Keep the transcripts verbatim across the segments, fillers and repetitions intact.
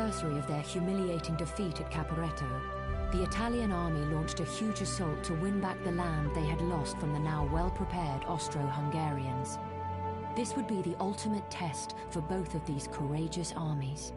anniversary of their humiliating defeat at Caporetto, the Italian army launched a huge assault to win back the land they had lost from the now well-prepared Austro-Hungarians. This would be the ultimate test for both of these courageous armies.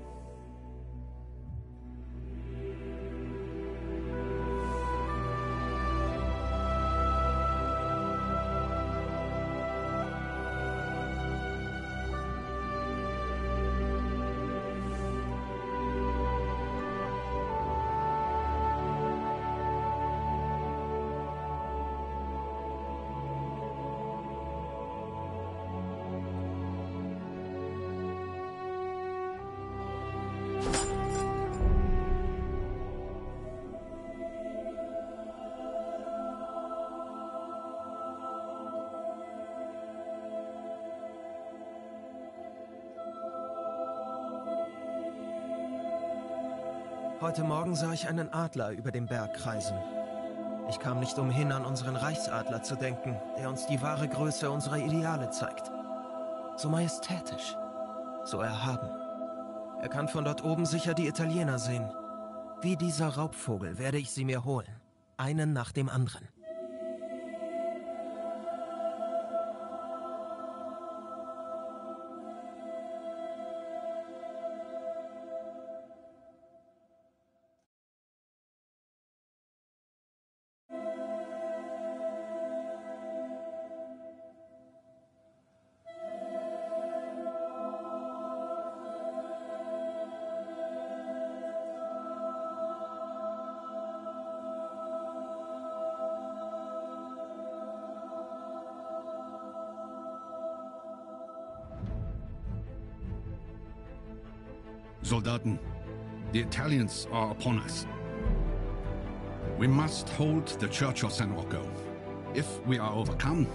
Heute Morgen sah ich einen Adler über dem Berg kreisen. Ich kam nicht umhin, an unseren Reichsadler zu denken, der uns die wahre Größe unserer Ideale zeigt. So majestätisch, so erhaben. Er kann von dort oben sicher die Italiener sehen. Wie dieser Raubvogel werde ich sie mir holen, einen nach dem anderen. Soldaten, the Italians are upon us. We must hold the Church of San Rocco. If we are overcome,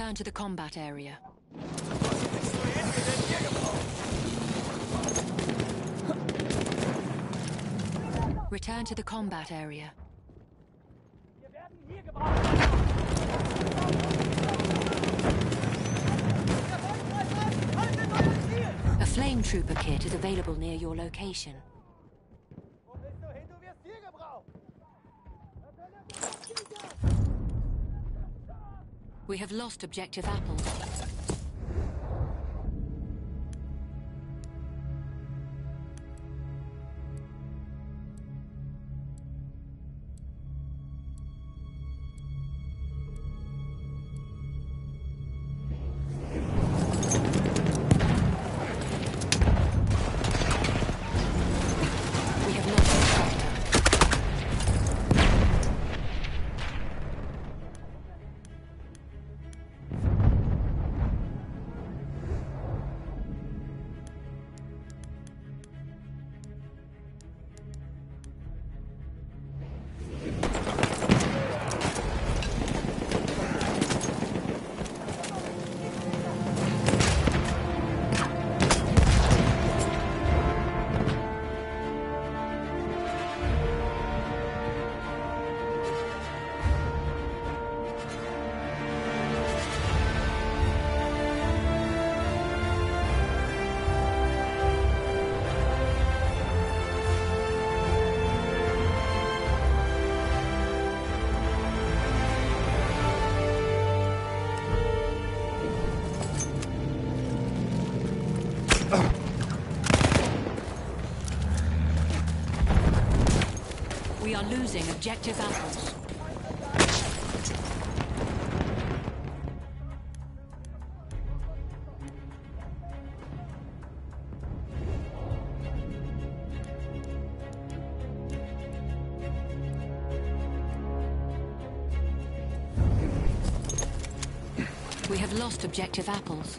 Return to the combat area. Return to the combat area. A flame trooper kit is available near your location. We have lost objective apples. We are losing objective apples. We have lost objective apples.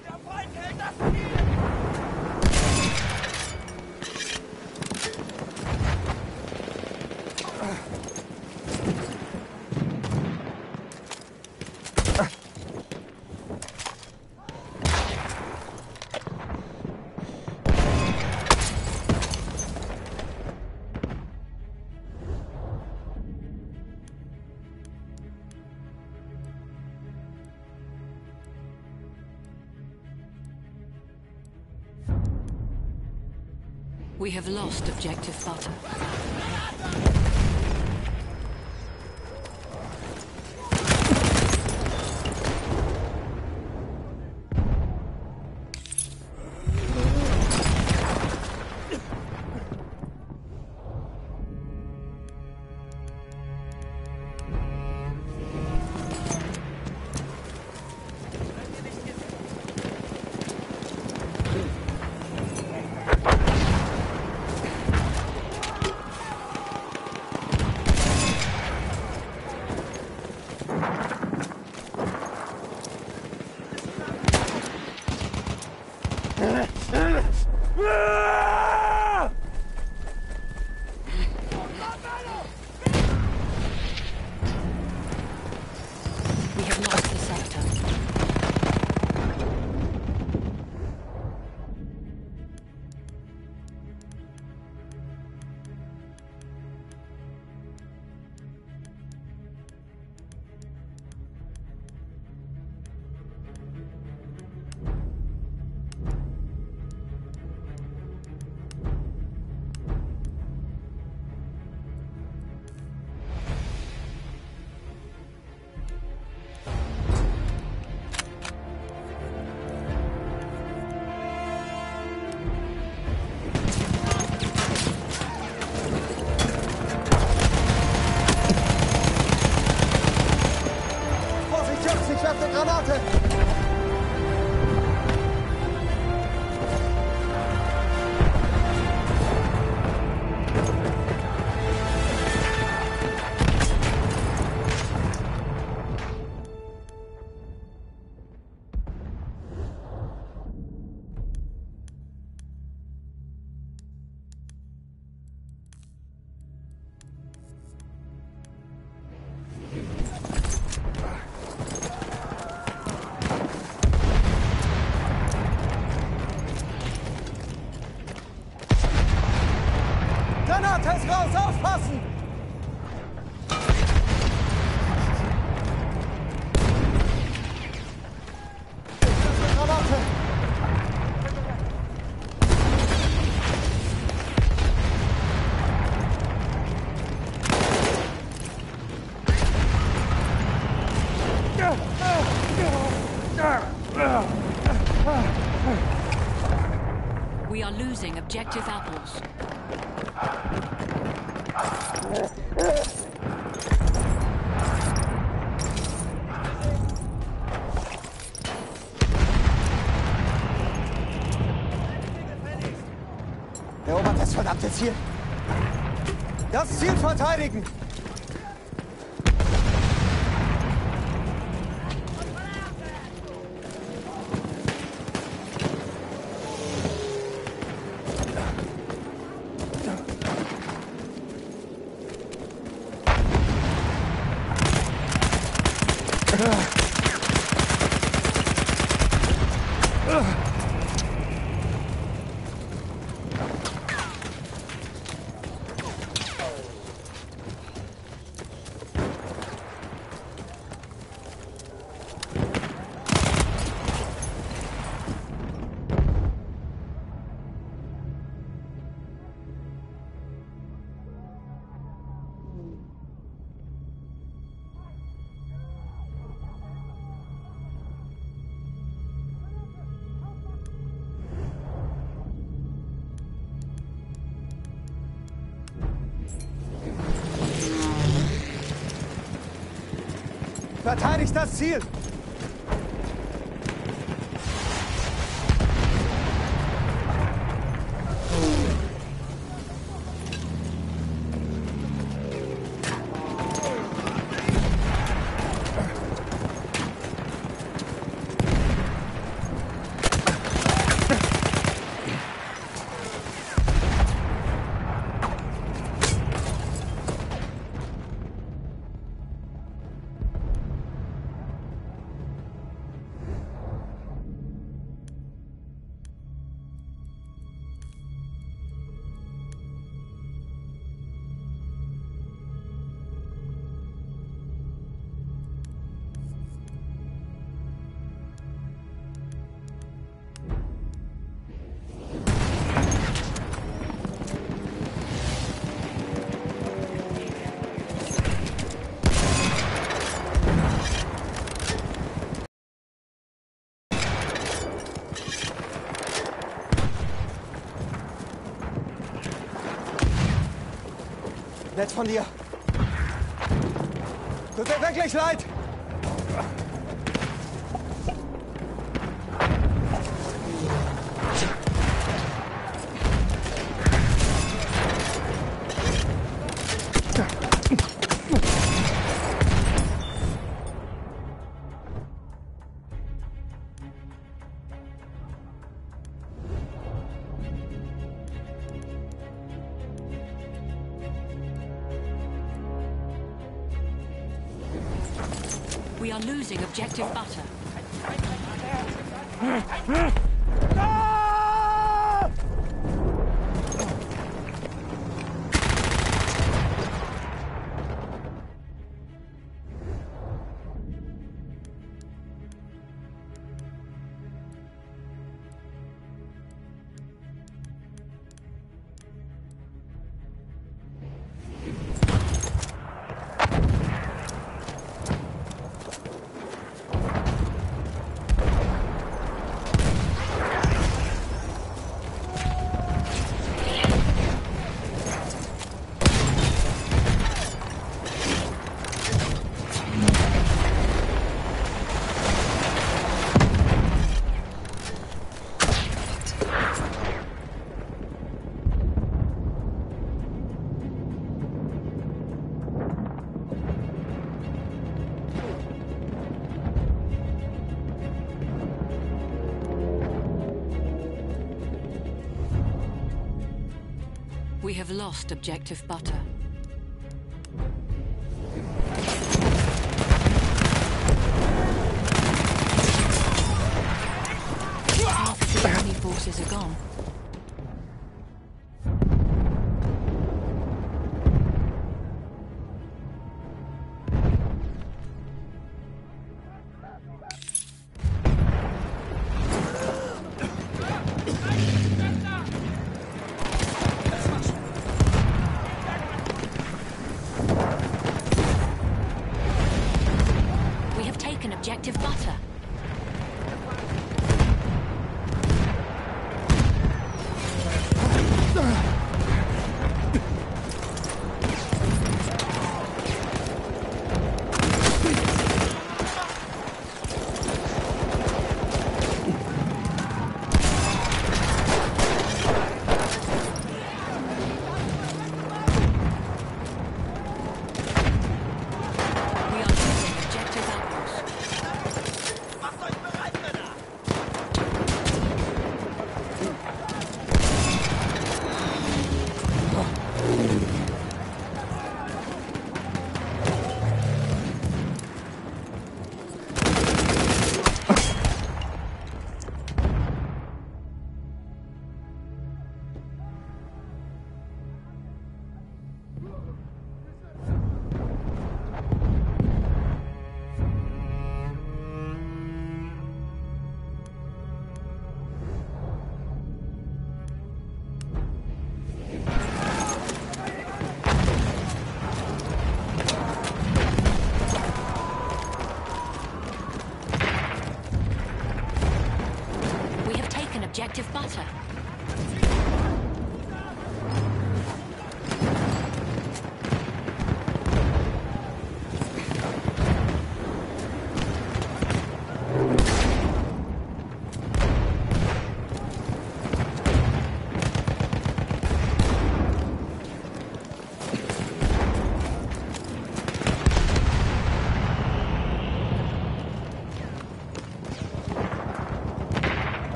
We have lost objective butter. losing objective apples. Erobert das verdammte Ziel. Das Ziel verteidigen! Verteidigt das Ziel! Nett von dir. Tut mir wirklich leid. We are losing objective butter. We have lost objective butter. Half of the enemy forces are gone. Objective butter.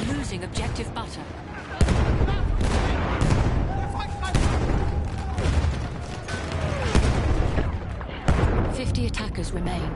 losing objective butter. Fifty attackers remain.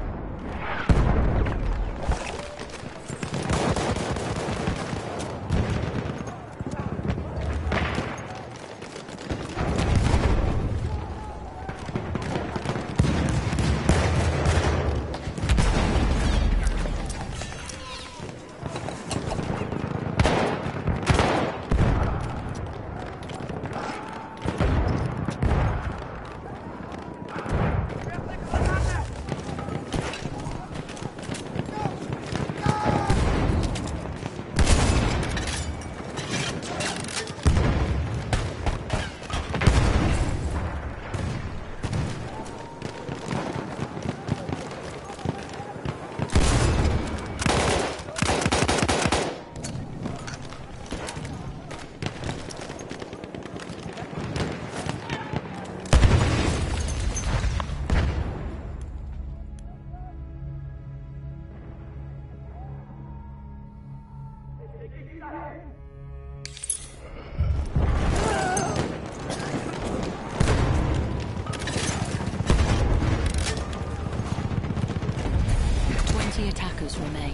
Twenty attackers remain.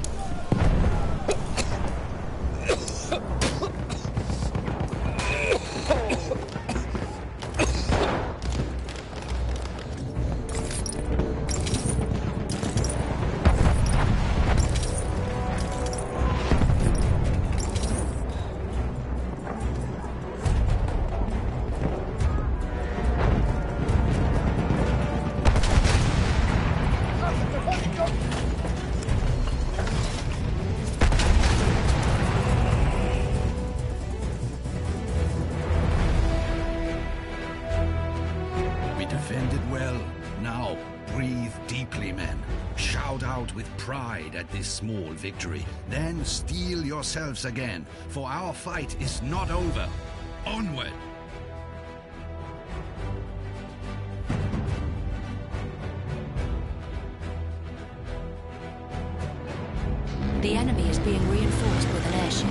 Defended well. Now, breathe deeply, men. Shout out with pride at this small victory. Then steel yourselves again, for our fight is not over. Onward! The enemy is being reinforced with an airship.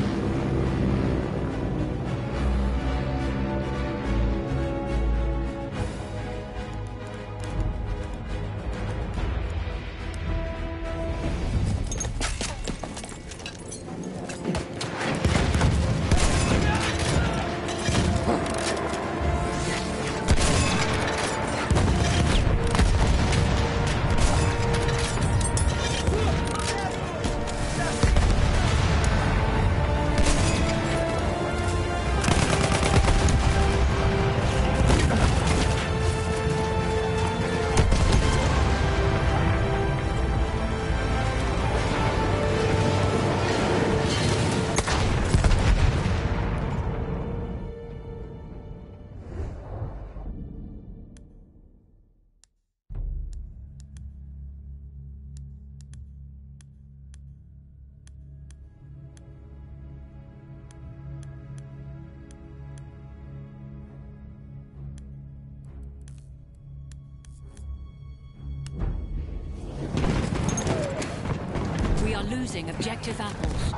We are losing objective apples.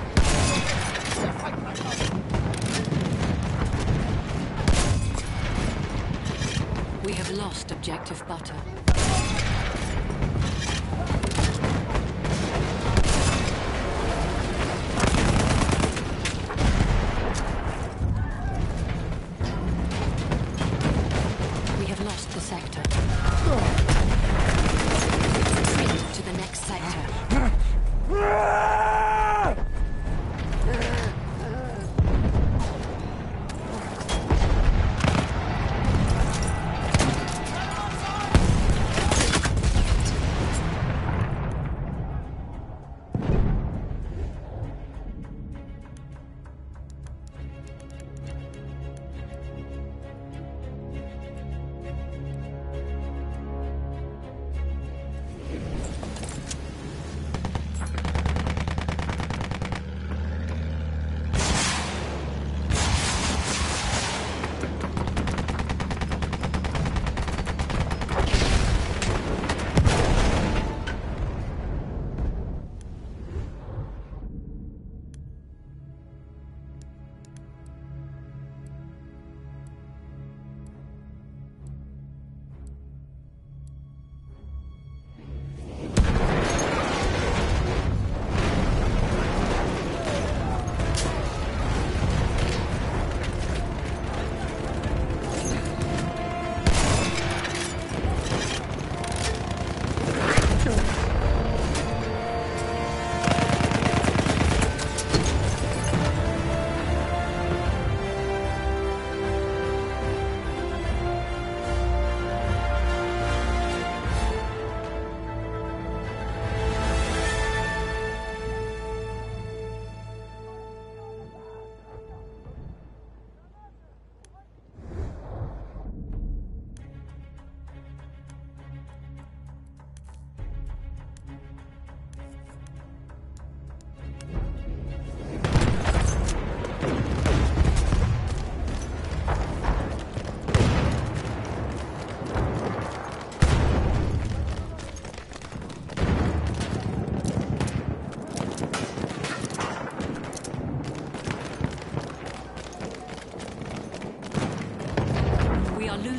We have lost objective butter. We have lost the sector. Retreat to the next sector.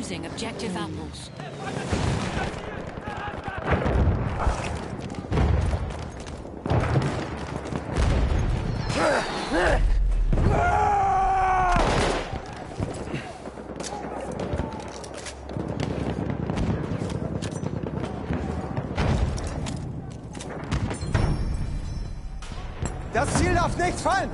losing objective apples. Das Ziel darf nicht fallen!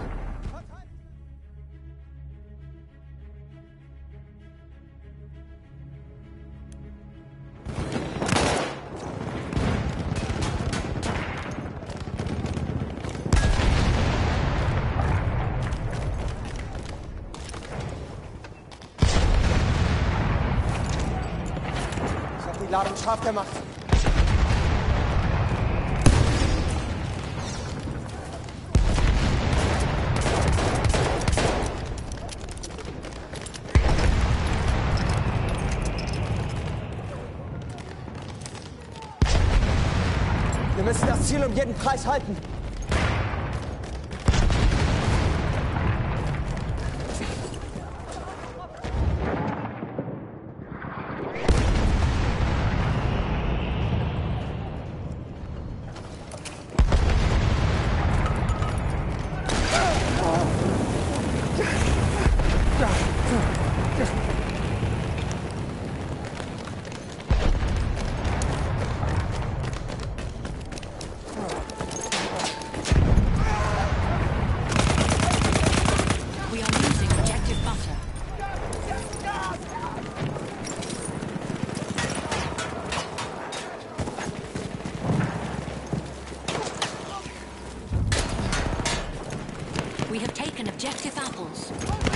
Ich habe die Ladung scharf gemacht. Wir müssen das Ziel um jeden Preis halten. We have taken objective apples.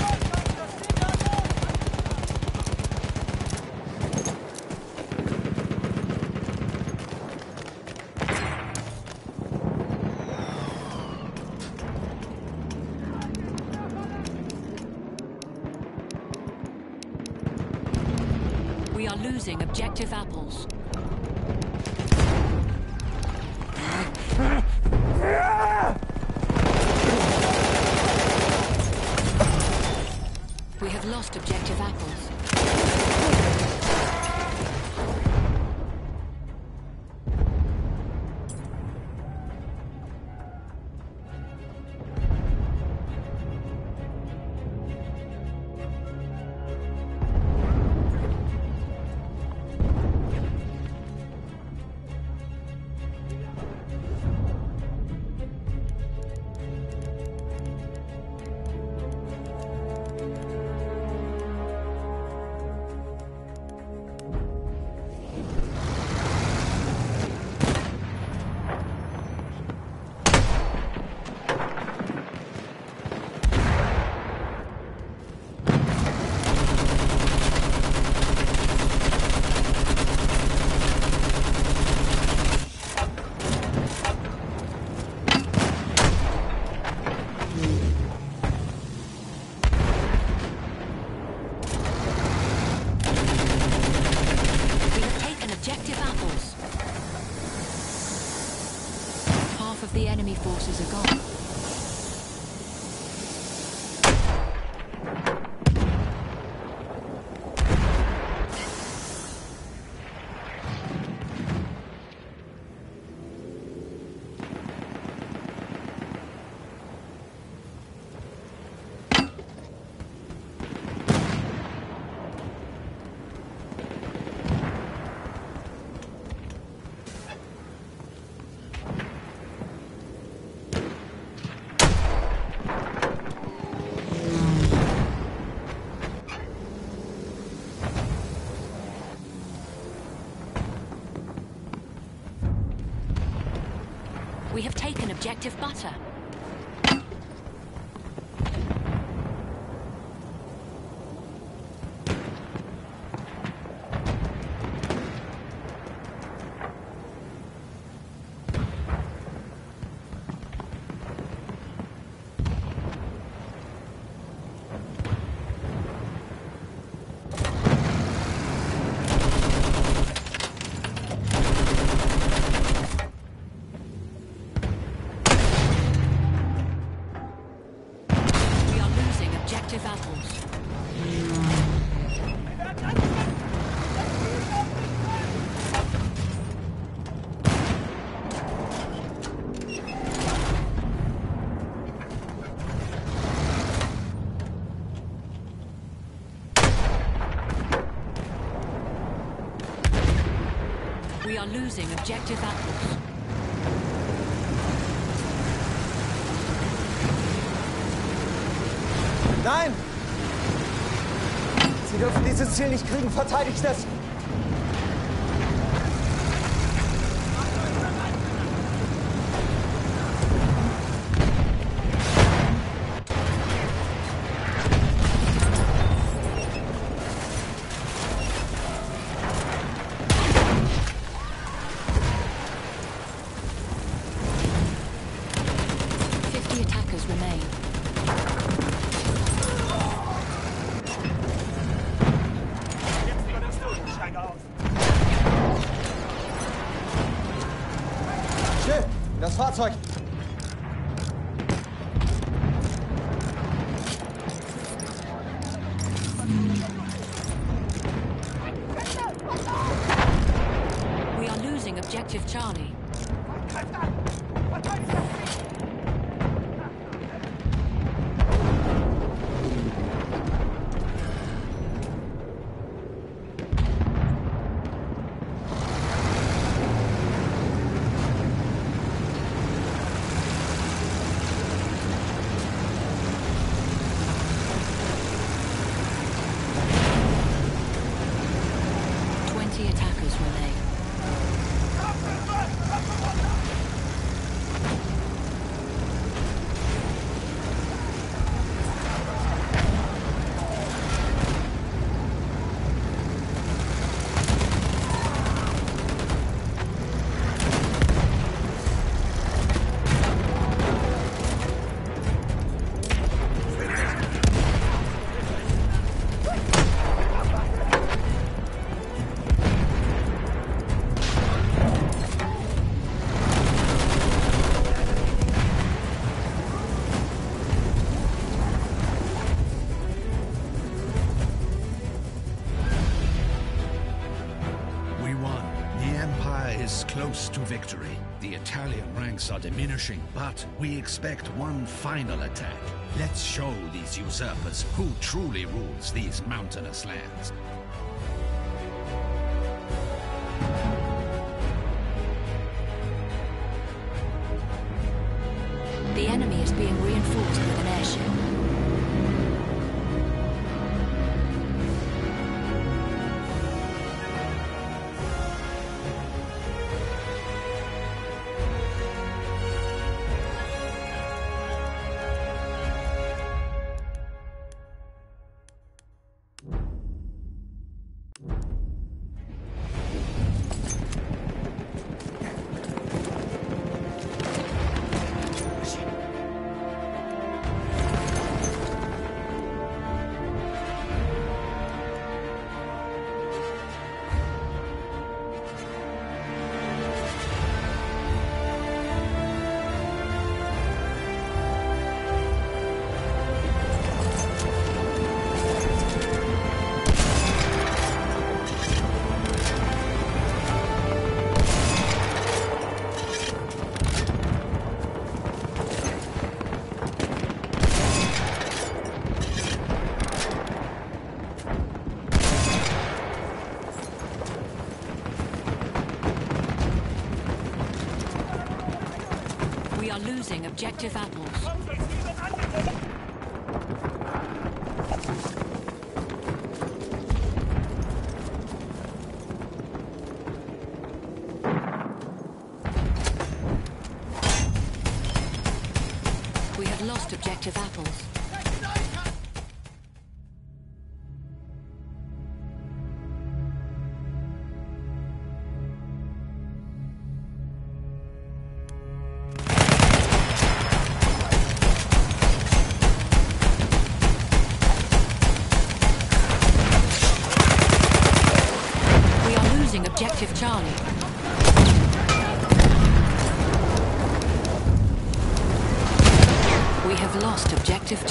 We are losing objective apples. We have lost objective apples. The enemy forces are gone. We have taken objective butter. Apples. losing objective apples. Nein! Sie dürfen dieses Ziel nicht kriegen. Verteidigt es! Fifty attackers remain. Still! Das Fahrzeug! We are losing objective Charlie. Twenty attackers remain. We won. The Empire is close to victory. The Italian ranks are diminishing, but we expect one final attack. Let's show these usurpers who truly rules these mountainous lands. The enemy is being reinforced with an airship. We are losing objective apples. We have lost objective apples. We are losing objective Charlie. We have lost objective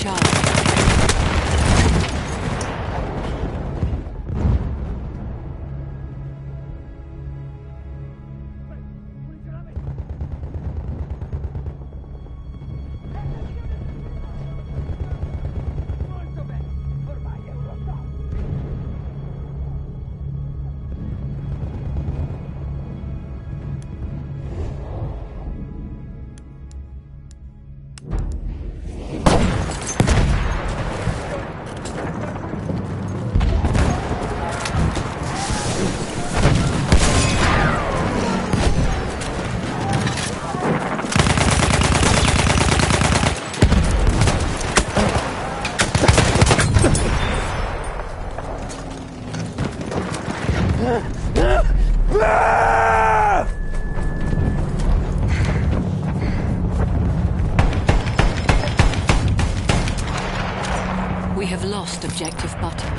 We have lost objective butter.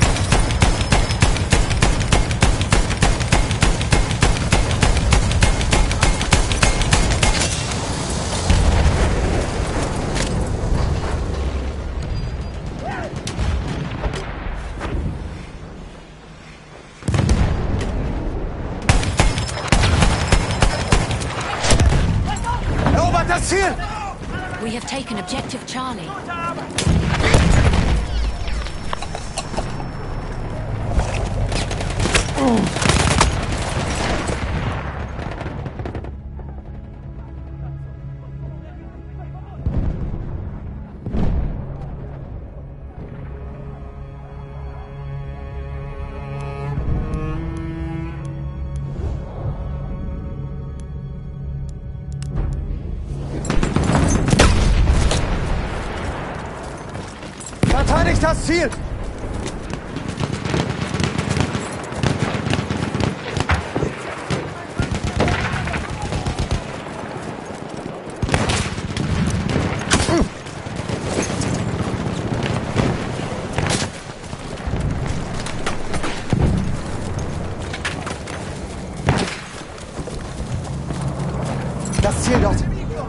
Erobert das Ziel! We have taken objective Charlie. Verteidigt das Ziel! Das Ziel dort!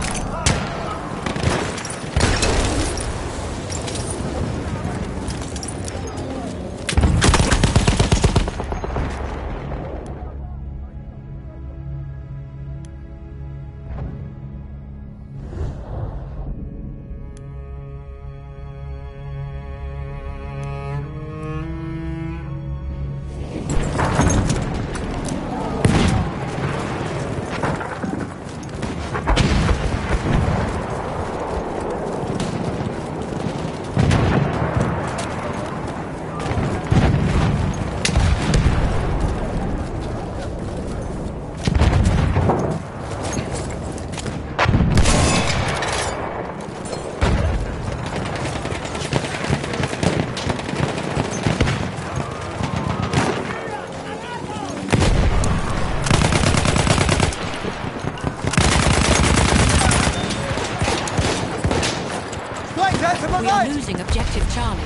We are losing objective Charlie.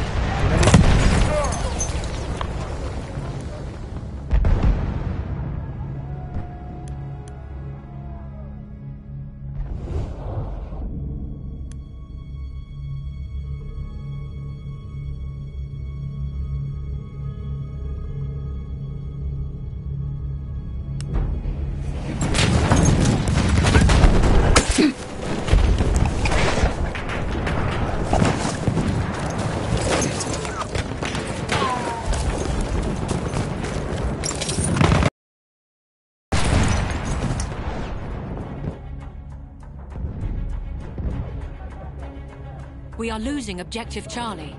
We are losing objective Charlie.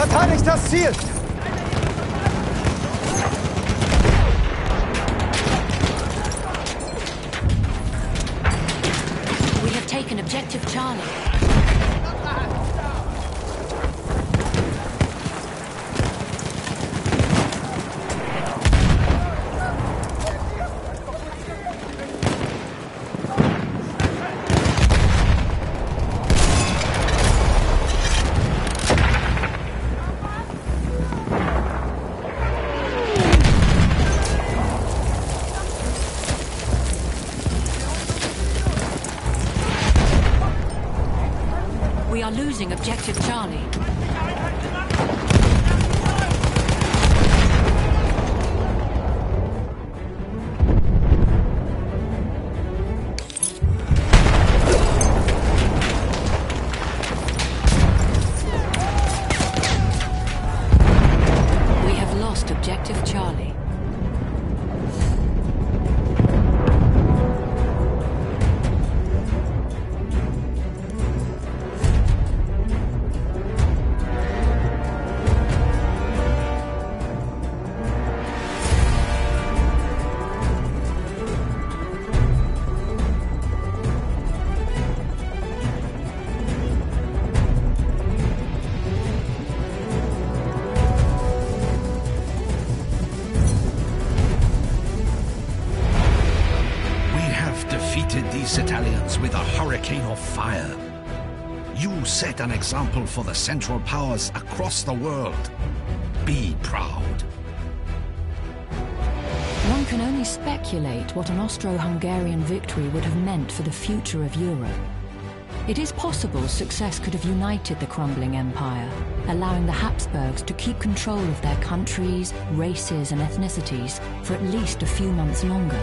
Verteidigt das Ziel! We have taken objective Charlie. We are losing objective Charlie. We have lost objective Charlie. These Italians with a hurricane of fire. You set an example for the Central Powers across the world. Be proud. One can only speculate what an Austro-Hungarian victory would have meant for the future of Europe. It is possible success could have united the crumbling empire, allowing the Habsburgs to keep control of their countries, races and ethnicities for at least a few months longer.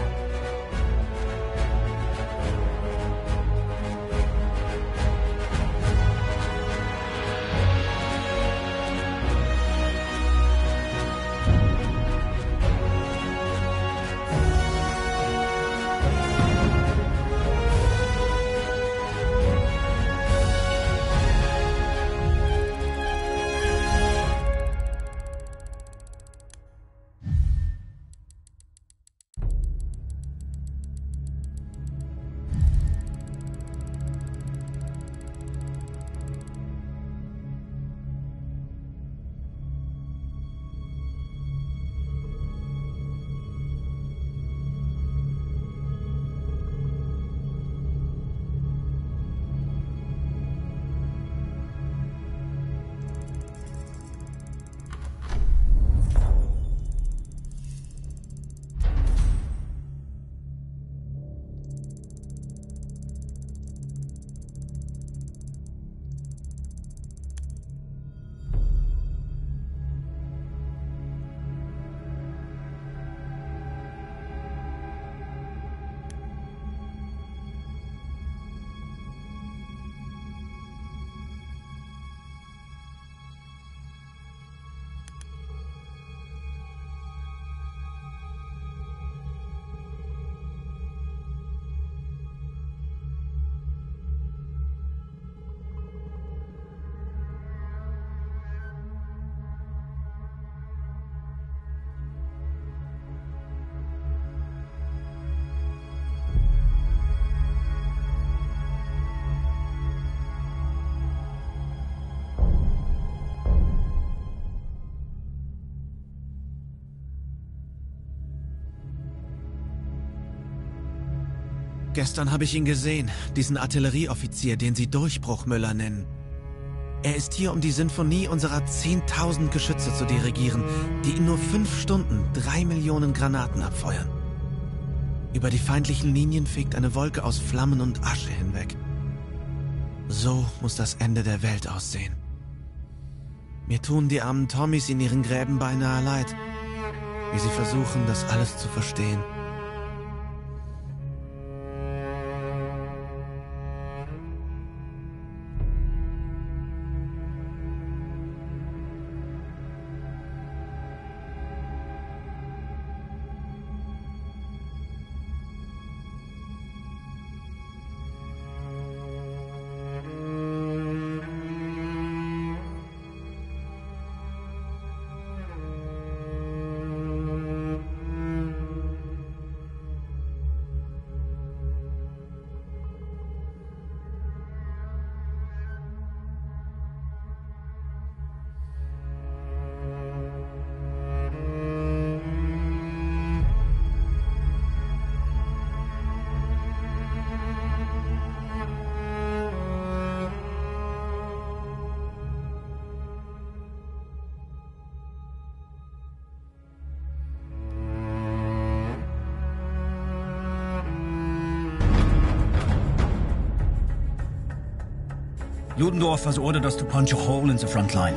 Gestern habe ich ihn gesehen, diesen Artillerieoffizier, den sie Durchbruchmüller nennen. Er ist hier, um die Sinfonie unserer zehntausend Geschütze zu dirigieren, die in nur fünf Stunden drei Millionen Granaten abfeuern. Über die feindlichen Linien fegt eine Wolke aus Flammen und Asche hinweg. So muss das Ende der Welt aussehen. Mir tun die armen Tommys in ihren Gräben beinahe leid, wie sie versuchen, das alles zu verstehen. Ludendorff has ordered us to punch a hole in the front line.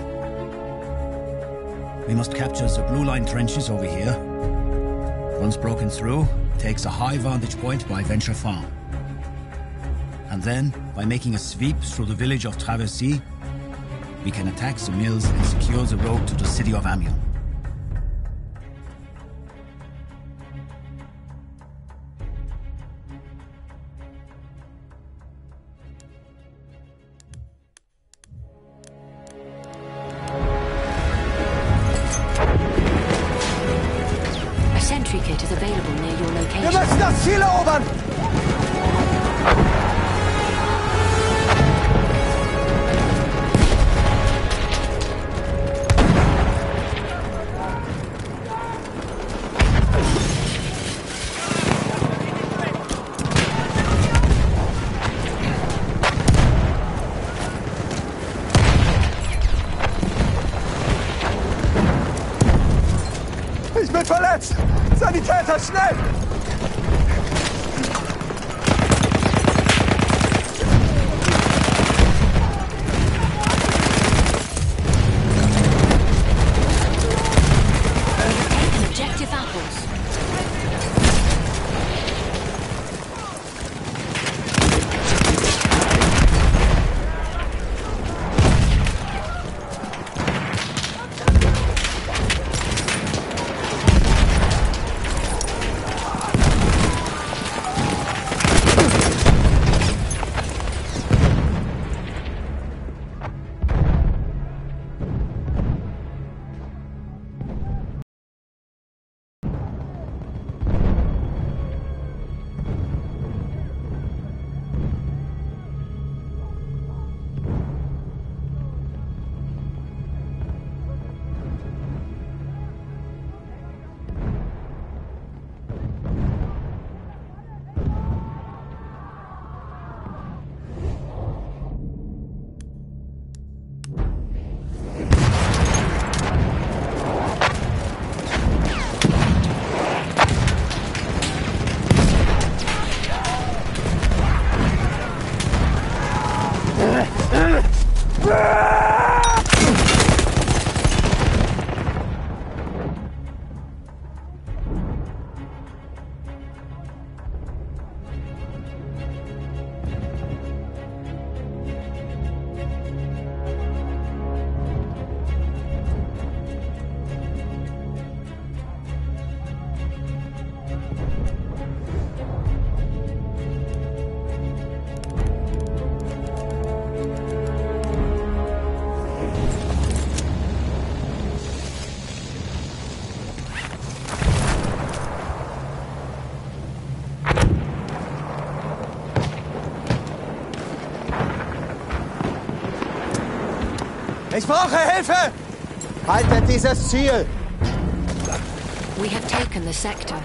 We must capture the blue line trenches over here. Once broken through, takes a high vantage point by Venture Farm. And then, by making a sweep through the village of Traversy, we can attack the mills and secure the road to the city of Amiens. A sentry kit is available near your location. Wir müssen das Ziel erobern! Ich bin verletzt! Sanitäter, schnell! Objective apples. Ich brauche Hilfe! Haltet dieses Ziel! We have taken the sector.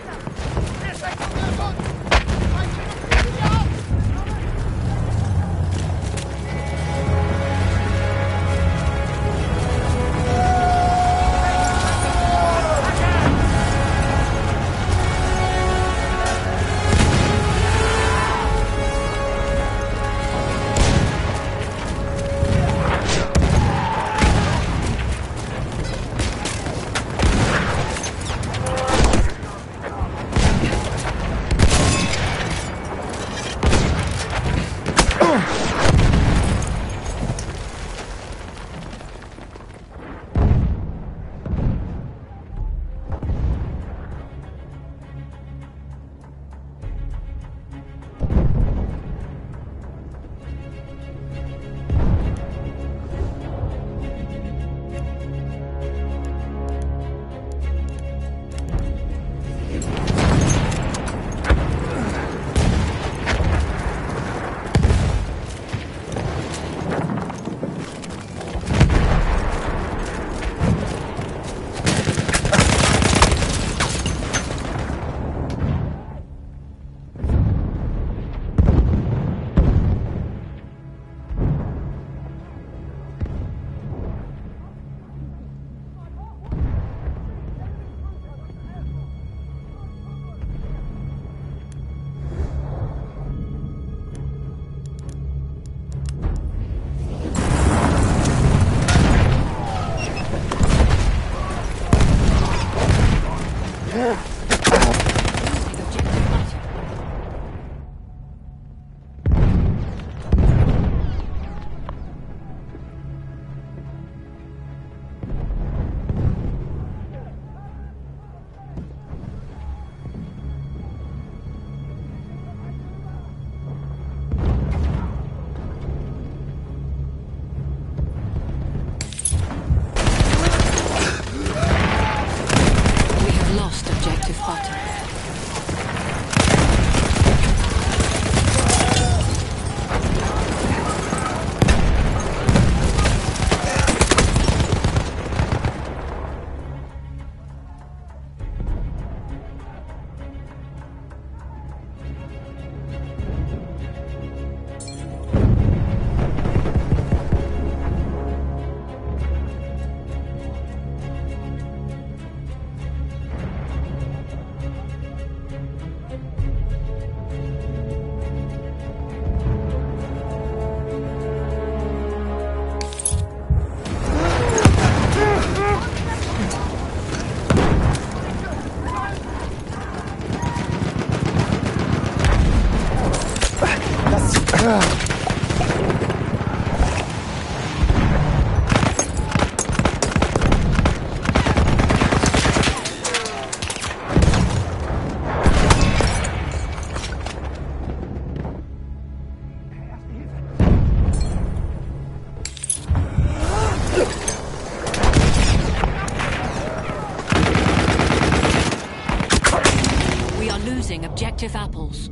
We are losing objective apples.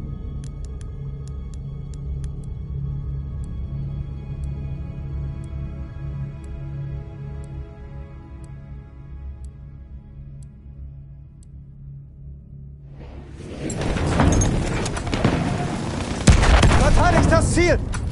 Verteidigt das Ziel!